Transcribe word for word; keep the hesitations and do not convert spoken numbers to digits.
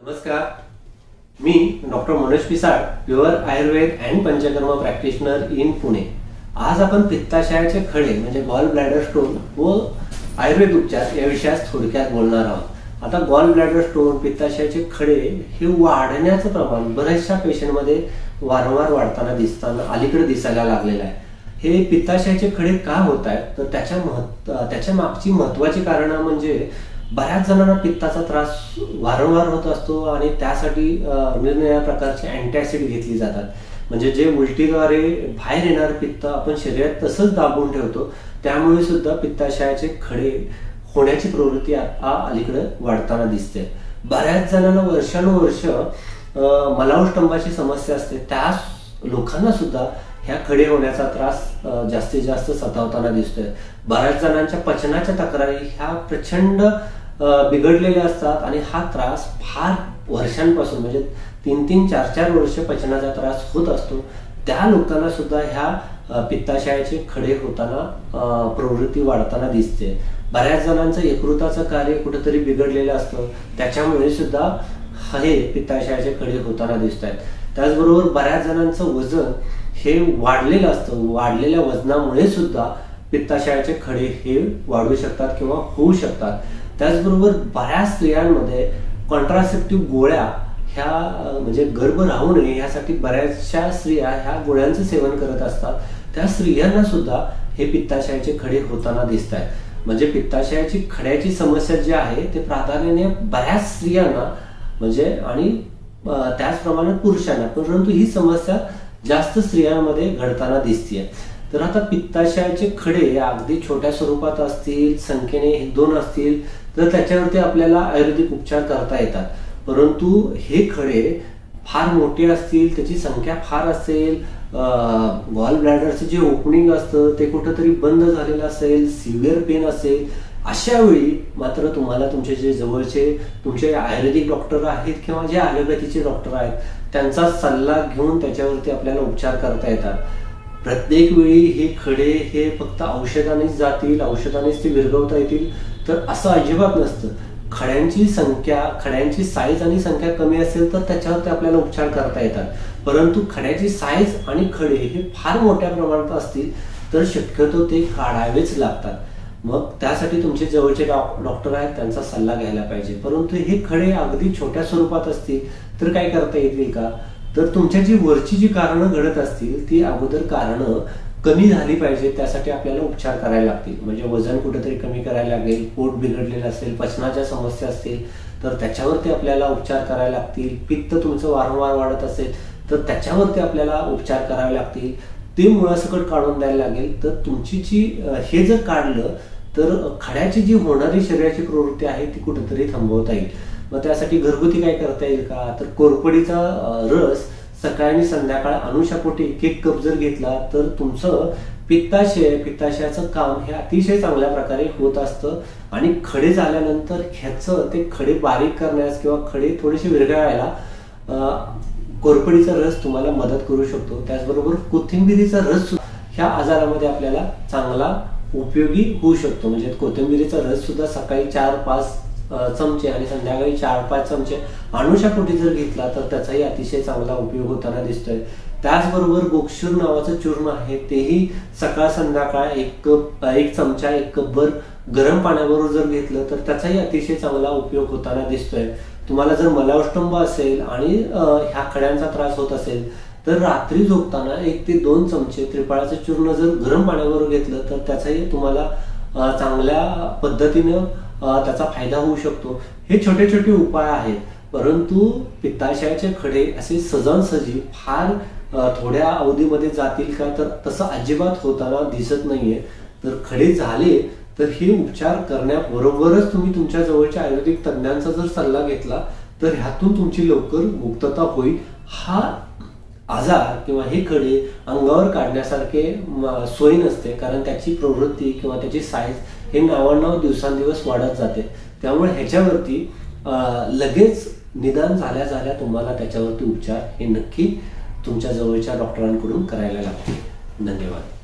नमस्कार, मी doctor Manoj Pisal, pure Ayurveda and Panchakarma practitioner in Pune. आज आपण पित्ताशयाचे खडे म्हणजे गॉल ब्लॅडर स्टोन व आयुर्वेद उपचार या विषयात थोडक्यात बोलणार आहोत। आता गॉल ब्लॅडर स्टोन, पित्ताशयाचे खडे हे वाढण्याचं प्रमाण बऱ्याचशा पेशंटमध्ये वारंवार वाढताना दिसताना अलीकडे दिसायला लागलेलं आहे। हे पित्ताशयाचे खडे का होत आहेत तर त्याच्या महत्व त्याच्या मागची महत्त्वाची कारणं म्हणजे बऱ्याच जणांना पित्ताचा त्रास वारंवार होत असतो आणि त्यासाठी निरनिराळ्या प्रकारचे अँटॅसिड घेतली जातात। म्हणजे जे उलटीद्वारे बाहेर येणार पित्त आपण शरीरात तसंच दाबून ठेवतो, त्यामुळे सुद्धा पित्ताशयाचे खडे होण्याची प्रवृत्ती आता अलीकडे वाढताना दिसते। बऱ्याच जणांना वर्षानुवर्ष मलावष्टंभाची समस्या असते, त्या लोकांना सुद्धा ह्या खडे होण्याचा त्रास जास्तीत जास्त सतावताना दिसतोय। बऱ्याच जणांच्या पचनाच्या तक्रारी ह्या प्रचंड बिघडलेल्या असतात आणि हा त्रास फार वर्षांपासून म्हणजे तीन तीन चार चार वर्ष पचनाचा त्रास होत असतो। त्या लोकांना सुद्धा ह्या पित्ताशयाचे खडे होताना प्रवृत्ती वाढताना दिसते। बऱ्याच जणांचं यकृताचं कार्य कुठेतरी बिघडलेलं असतं, त्याच्यामुळे सुद्धा हे पित्ताशयाचे खडे होताना दिसत आहेत। त्याचबरोबर बऱ्याच जणांचं वजन हे वाढलेलं असतं, वाढलेल्या वजनामुळे सुद्धा पित्ताशयाचे खडे हे वाढू शकतात किंवा होऊ शकतात। त्याचबरोबर बऱ्याच स्त्रियांमध्ये कॉन्ट्रासेप्टिव्ह गोळ्या ह्या म्हणजे गर्भ राहू नये यासाठी बऱ्याचशा स्त्रिया ह्या गोळ्यांचं सेवन करत असतात, त्या स्त्रियांना सुद्धा हे पित्ताशयाचे खडे होताना दिसत आहेत। म्हणजे पित्ताशयाची खड्याची समस्या जी आहे ते प्राधान्याने बऱ्याच स्त्रियांना म्हणजे आणि त्याचप्रमाणे पुरुषांना, परंतु ही समस्या जास्त स्त्रियांमध्ये घडताना दिसते। तर आता पित्ताशयाचे खडे अगदी छोट्या स्वरूपात असतील, संख्येने एक दोन असतील तर त्याच्यावरती आपल्याला आयुर्वेदिक उपचार करता येतात। परंतु हे खडे फार मोठे असतील, त्याची संख्या फार असेल, गॉल ब्लॅडरचं जे ओपनिंग असतं ते कुठेतरी बंद झालेलं असेल, सिव्हिअर पेन असेल, अशा वेळी मात्र तुम्हाला तुमचे जे जवळचे तुमचे आयुर्वेदिक डॉक्टर आहेत किंवा जे ॲलोपॅथीचे डॉक्टर आहेत त्यांचा सल्ला घेऊन त्याच्यावरती आपल्याला उपचार करता येतात। प्रत्येक वेळी हे खडे हे फक्त औषधानेच जातील, औषधानेच ते विरघळवता येतील तर असं अजिबात नसतं। खड्यांची संख्या, खड्यांची साईज आणि संख्या कमी असेल तर त्याच्यावरती आपल्याला उपचार करता येतात, परंतु खड्याची साईज आणि खडे हे फार मोठ्या प्रमाणात असतील तर शक्यतो ते काढावेच लागतात। मग त्यासाठी तुमचे जवळचे डॉक्टर आहेत त्यांचा सल्ला घ्यायला पाहिजे। परंतु हे खडे अगदी छोट्या स्वरूपात असतील तर काय करता येतील का, तर तुमच्या जी वरची जी कारणं घडत असतील ती अगोदर कारणं कमी झाली पाहिजे, त्यासाठी आपल्याला उपचार करायला लागतील। म्हणजे वजन कुठेतरी कमी करायला लागेल, पोट बिघडलेलं असेल, पचनाच्या समस्या असतील तर त्याच्यावरती आपल्याला उपचार करायला लागतील। पित्त तुमचं वारंवार वाढत असेल तर त्याच्यावरती आपल्याला उपचार करावे लागतील, ते मुळासकट काढून द्यायला लागेल। तर तुमची जी हे जर काढलं तर खड्याची जी होणारी शरीराची प्रवृत्ती आहे ती कुठेतरी थांबवता येईल। मग त्यासाठी घरगुती काय करता येईल का, तर कोरफडीचा रस सकाळी आणि संध्याकाळ अनुशापोटी एक एक कप जर घेतला तर तुमचं पित्ताशय पित्ताशयाचं काम हे अतिशय चांगल्या प्रकारे होत असतं आणि खडे झाल्यानंतर ह्याचं ते खडे बारीक करण्यास किंवा खडे थोडेसे विरघळायला कोरफडीचा रस तुम्हाला मदत करू शकतो। त्याचबरोबर कोथिंबिरीचा रस ह्या आजारामध्ये आपल्याला चांगला उपयोगी होऊ शकतो। म्हणजे कोथिंबिरीचा रस सुद्धा सकाळी चार पाच चमचे आणि संध्याकाळी चार पाच चमचे अनुशापोटी जर घेतला तर त्याचाही अतिशय चांगला उपयोग होताना दिसतोय। त्याचबरोबर गोक्षूर नावाचं चूर्ण आहे तेही सकाळ संध्याकाळ एक कप एक चमचा एक कपभर गरम पाण्याबरोबर जर घेतलं तर त्याचाही अतिशय चांगला उपयोग होताना दिसतोय। तुम्हाला जर मलावष्टंभ असेल आणि ह्या खड्यांचा त्रास होत असेल तर रात्री झोपताना एक ते दोन चमचे त्रिफळाचं चूर्ण जर गरम पाण्याबरोबर घेतलं तर त्याचाही तुम्हाला चांगल्या पद्धतीनं त्याचा फायदा होऊ शकतो। हे छोटे छोटे उपाय आहेत, परंतु पित्ताशयाचे खडे असे सहजासहजी फार थोड्या अवधीमध्ये जातील का, तर तसं अजिबात होताना दिसत नाहीये। तर खडे झाले तर हे उपचार करण्याबरोबरच तुम्ही तुमच्या जवळच्या आयुर्वेदिक तज्ञांचा जर सल्ला घेतला तर ह्यातून तुमची लवकर मुक्तता होईल। हा आजार किंवा हे खडे अंगावर काढण्यासारखे सोयी नसते, कारण त्याची प्रवृत्ती किंवा त्याची साईज हे नावांनाव दिवसांदिवस वाढत जाते। त्यामुळे ह्याच्यावरती लगेच निदान झाल्या झाल्या तुम्हाला त्याच्यावरती उपचार हे नक्की तुमच्या जवळच्या डॉक्टरांकडून करायला लागतील। धन्यवाद।